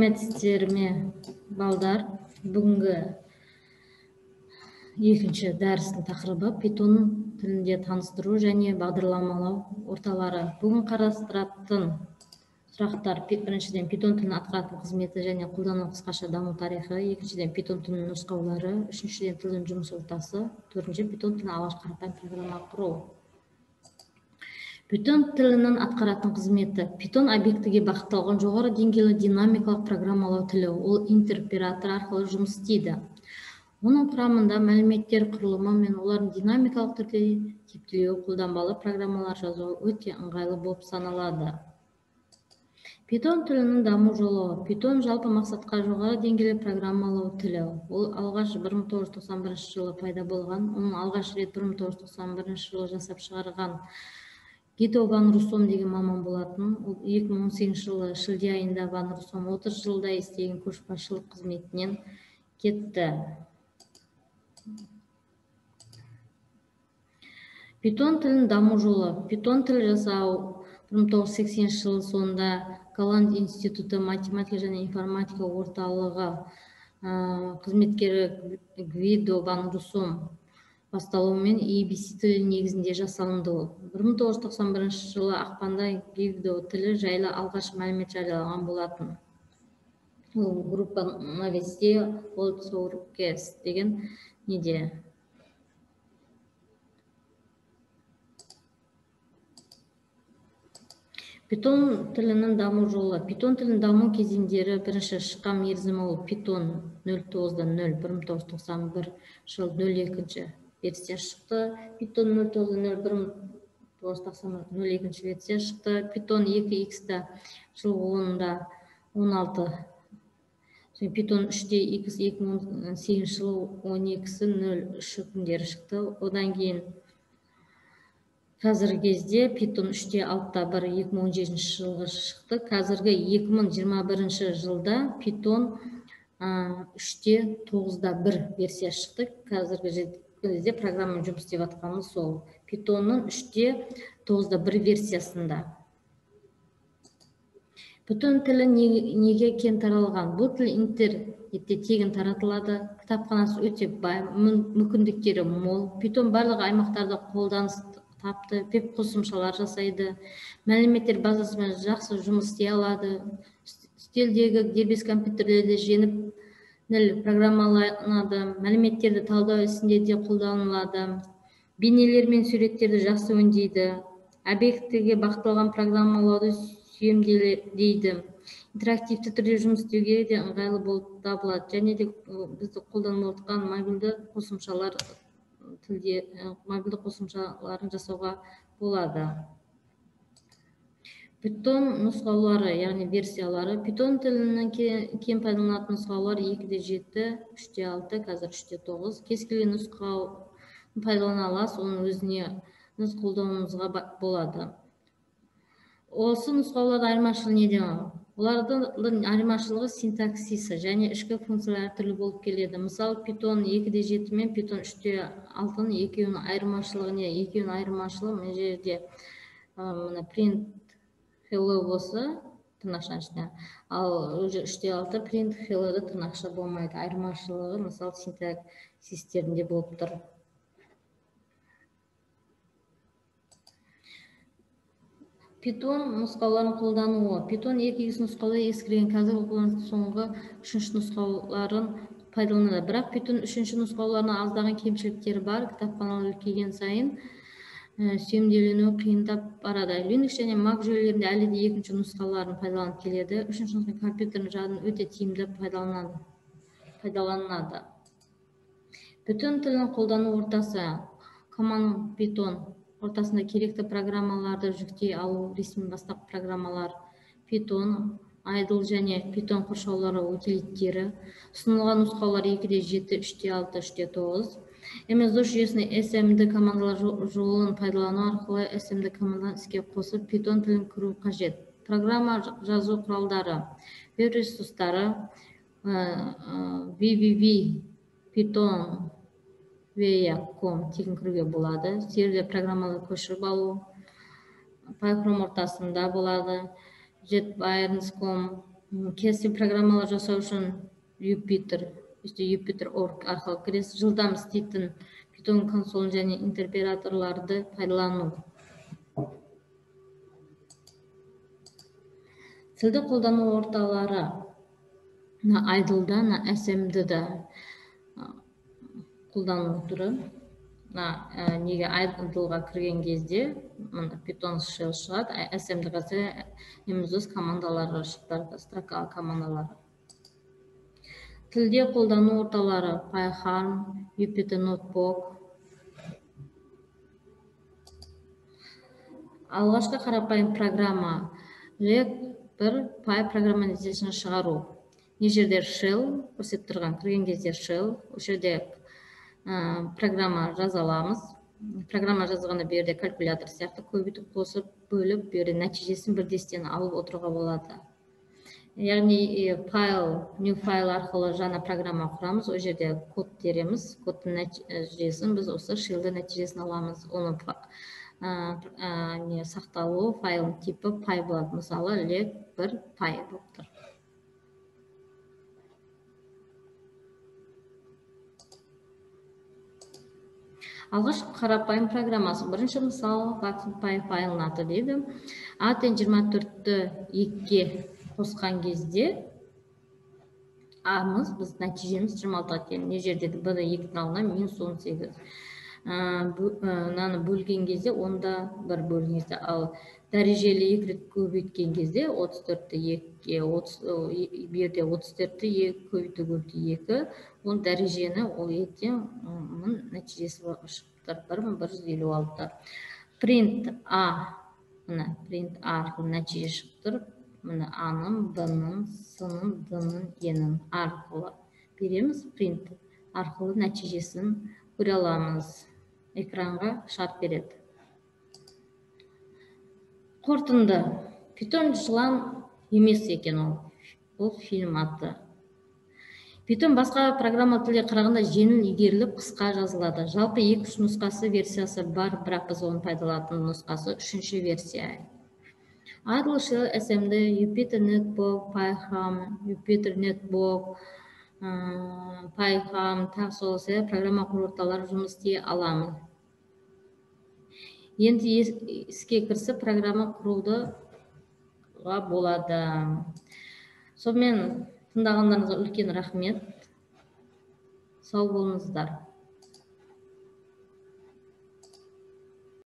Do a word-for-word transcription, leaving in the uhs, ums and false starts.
Сәлеметсіздер ме, балдар? Бүгінгі екінші дәрістің тақырыбы Python тілінде таныстыру және бағдарламалау орталары. Бүгін қарастыратын сұрақтар: біріншіден, Python тілін атқаратын қызметі және қолдану қысқаша даму тарихы; екіншіден, Python тілінің нұсқаулары; үшіншіден, тілдің жұмыс ортасы; төртінші, Python тілін алғаш қарапайым программа құру. Python тілінің атқаратын қызметі. Python объектіге бағытталған жоғары деңгейлі динамикалық программалау тілі. Ол интероператор арқылы жұмыс істейді. Оның құрамында мәліметтер құрылымы мен олардың динамикалық түрде типтелуі, қолданбалы программалар жазуы өте ыңғайлы болып саналады. Python тілінің даму жолы. Python жалпы мақсатқа жоғары деңгейлі программалау тілі. Ол алғаш бір мың тоғыз жүз тоқсан бірінші жылы пайда болған. Оның алғаш рет бір мың тоғыз жүз тоқсан бірінші жылы жасап шығарған Гидо ван Руссом деген маман болатын. Ол екі мың он сегізінші жылы шілде айында ван Руссом отыз жылдай істеген көшбасшылық қызметінен кетті. Python тілінің даму жолы. Python тіл жасау бір мың тоғыз жүз сексенінші жылы соңында Голландия институты математика және информатика орталығы қызметкері Гвидо ван Руссом басталуымен и би си тілі негізінде жасалынды. бір мың тоғыз жүз тоқсан бірінші жылы ақпанда Гвидо тілі жайлы алғаш мәлімет жариялаған болатын. Ол группа новостей Олдсоуркес деген неде. Python тілінің даму жолы. Python тілінің даму кезеңдері: бірінші шыққан мерзімі ол Python нөл тоғыздан нөл бір мың тоғыз жүз тоқсан бір жыл нөл екінші версия шықты. Python нөл тоғыздан нөл бір мың тоғыз жүз тоқсан бір нөл екінші версия шықты. Python екі икс жыл онда он алты. Python үште икс екі мың он сегізінші жылы он екісі нөл үш күндері шықты. Одан кейін қазіргі кезде Python үште алтыда бір екі мың он жетінші жылғы шықты. Қазіргі екі мың жиырма бірінші жылда Python үште тоғызда бір версия шықты. Қазіргі кезде программа жұмыс істеп жатқаны сол Python'ның үште тоғызда бір версиясында. Python тілі неге кең таралған? Бұл тіл интернетте тегін таратылады. Кітапханасы өте бай, мүмкіндіктері мол. Python барлық аймақтарда қолданыс тапты. Веб қосымшалар жасайды. Мәліметтер базасымен жақсы жұмыс істей алады. Үстелдегі дербес компьютерлерді жеңіп программаланады. Мәліметтерді талдау ісінде де қолданылады. Бейнелер мен суреттерді жақсы өңдейді. Объектіге бағытталған программалауды сүйемелдейді. Интерактивті түрде жұмыс істеуге де ыңғайлы болып табылады. Және де бізді қолданып отырған мобильді қосымшалар тілде мобильді қосымшаларын жасауға болады. Python нұсқаулары, яғни версиялары. Python тілінің кең пайдаланатын нұсқаулар екіде жеті, үште алты, қазір үште тоғыз. Кез келген нұсқау пайдалана аласыз, оның өзіне өз қолдануыңызға болады. Осы нұсқаулардың айырмашылығы неде? Олардың айырмашылығы синтаксисі және ішкі функциялар әртүрлі болып келеді. Мысалы, Python екіде жеті мен Python үште алтының екеуінің айырмашылығы не? Екеуінің айырмашылығы мына жерде print hello болса, тырнақшаның ішінде, ал үште алты print hello-да тырнақша болмайды. Айырмашылығы, мысалы, синтаксистерінде болып тұр. Python нұсқауларын қолдануы. Python екі икс нұсқаулы ескірген, қазір қолданыстың соңғы үшінші нұсқауларын пайдаланады. Бірақ Python үшінші нұсқауларына аздаған кемшіліктері бар. Кітапханалар үлкейген сайын сүйемелдеуі қиындап барады. Linux және Mac жүйелерінде әлі де екінші нұсқаларын пайдаланып келеді. Үшінші нұсқа компьютердің жадын өте тиімді пайдаланады. Python тілінің қолдану ортасы. Command Python ортасында керекті программаларды жүктей алу, ресми бастапқы программалар, Python, idle және Python қоршаулары утилиттері. Ұсынылған нұсқаулар екіде жеті, үште алты, үште тоғыз. эм эс дос жүйесіне эс эм ді командалар жолын пайдалану арқылы эс эм ді команданы іске қосып Python тілін кіру қажет. Программа жазу құралдары, веб ресурстары, ви ви ви, Python, ком тегін кіруге болады. Сервер программалар көшіріп алу, PyChrome ортасында болады. JetBrains точка ком кесіп программалар жасау үшін Юпитер, Юпитер орг арқылы кіресіз. Жылдам істейтін Python консолын және интерпретаторларды пайдалану. Тілді қолдану орталары айдылда, әсемдіда қолдану түрі. Неге айдылға кірген кезде Python shell шығады, әсемді қазір емізіз командалары шықтарды, строкалы командалары. Тілде қолдану орталары PyCharm, Jupyter Notebook. Алғашқы қарапайым программа рек бір Py программализацияны шығару. Не жерде shell көрсетіп тұрған, кірген кезде shell, о жерде программа жаза аламыз. Программа жазғанда берде калькулятор сияқты көбейтіп қосып, бөліп, берде нәтижесін бірдестен алып отыруға болады. Яғни файл, new файл арқылы жаңа программа құрамыз, о жерде код тереміз, кодтың нәтижесін біз осы shellді нәтижесін аламыз. Оның сақталуы файлын типі Py болады. Мысалы, рек бір Py болып тұр. Алғашқы қарапайым программасы. Бірінші мысалы, Py файлын аты дейді. Атын жиырма төртті екіге қосқан кезде A'мыз, біз нәтижеміз жиырма алтыға келді. Не жерде бір екінің алдына минус он сегіз. Наны бөлген кезде онда бір бөлген кезде, ал дәрежелі екі рет көбейткен кезде отыз төртті екіге, берде отыз төртті екі көбейті көбейті екі, ол дәрежені ол еттен оның нәтижесі шықтыр бір мың бір жүз елу алты. Print A, мына print A арқылы нәтиже шықтыр. Мына A-ның, B-ның, S-ның, D-ның, E-ның арқылы береміз. Print арқылы нәтижесін көре аламыз. Экранға шарт береді. Қорытынды. Python жылан емес екен ол. Ол фильм аты. Python басқа программа тілге қарағанда жеңіл игеріліп, қысқа жазылады. Жалпы екі-үш нұсқасы версиясы бар, бірақ біз оны пайдаланатын нұсқасы үшінші версия. Idle shell әсемді Jupyter Notebook, PyCharm, Jupyter Notebook, PyCharm, тағы сол программа құру орталары жұмыс істей аламыз. Енді іске кірісіп программа құруға болады. Сонымен тыңдағандарыңызға үлкен рахмет. Сау болыңыздар.